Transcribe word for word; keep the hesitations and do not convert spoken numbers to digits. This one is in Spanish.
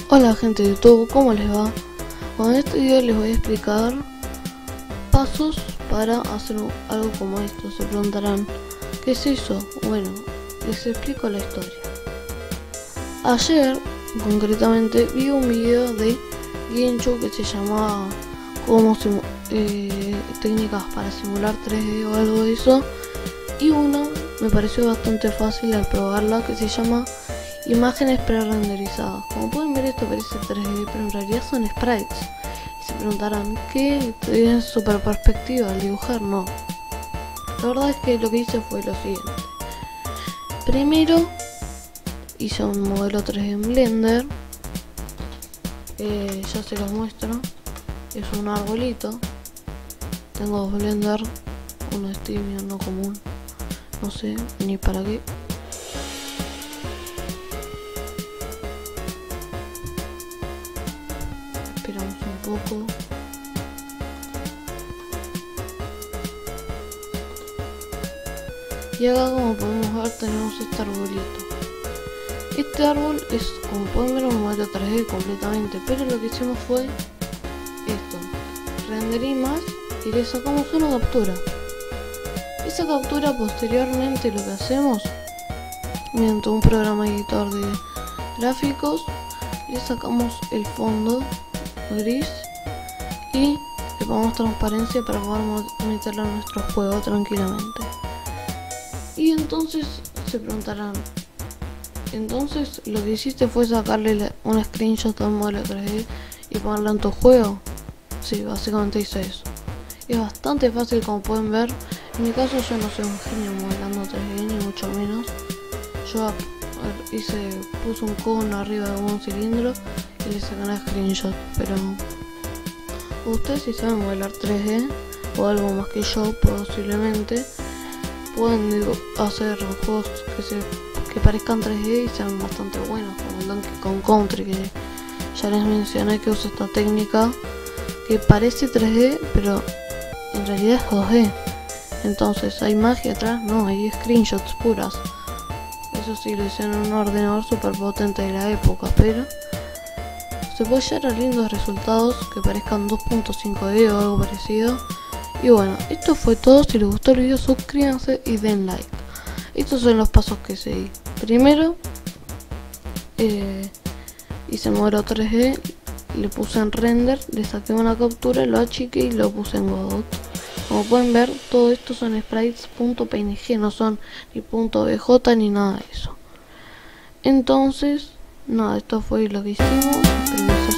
Hola gente de YouTube, ¿cómo les va? Bueno, en este video les voy a explicar pasos para hacer algo como esto. Se preguntarán, ¿qué es eso? Bueno, les explico la historia. Ayer, concretamente, vi un video de Guincho que se llamaba como eh, técnicas para simular tres D o algo de eso, y una me pareció bastante fácil al probarla, que se llama imágenes pre-renderizadas. Como pueden ver, esto parece tres D, pero en realidad son sprites. Y se preguntarán, ¿qué tiene super perspectiva al dibujar? No. La verdad es que lo que hice fue lo siguiente. Primero hice un modelo tres D en Blender. Eh, ya se los muestro. Es un arbolito. Tengo dos Blender. Uno es tibio, no común. No sé ni para qué. Esperamos un poco. Y acá, como podemos ver, tenemos este arbolito. Este árbol es, como pueden ver, un modelo tres D completamente, pero lo que hicimos fue esto: renderí más y le sacamos una captura. Esa captura, posteriormente, lo que hacemos mediante un programa editor de gráficos, le sacamos el fondo gris y le ponemos transparencia para poder meterlo en nuestro juego tranquilamente. Y entonces se preguntarán, entonces lo que hiciste fue sacarle un screenshot a un modelo tres D y ponerlo en tu juego. Sí, básicamente hice eso. Es bastante fácil, como pueden ver. En mi caso, yo no soy un genio modelando tres D, ni mucho menos. Yo hice, puse un cono arriba de un cilindro y le saqué un screenshot, pero ustedes, si saben modelar tres D o algo más que yo, posiblemente pueden digo, hacer juegos que se que parezcan tres D y sean bastante buenos, como el Donkey Kong Country, que ya les mencioné que usa esta técnica que parece tres D pero en realidad es dos D. Entonces, ¿hay magia atrás? No, hay screenshots puras. Eso sí, lo hice en un ordenador super potente de la época, pero se puede llegar a lindos resultados que parezcan dos punto cinco D o algo parecido. Y bueno, esto fue todo. Si les gustó el video, suscríbanse y den like. Estos son los pasos que seguí. Primero, eh, hice el modelo tres D, le puse en render, le saqué una captura, lo achiqué y lo puse en Godot. Como pueden ver, todo esto son sprites .png, no son ni .bj ni nada de eso. Entonces, nada, esto fue lo que hicimos.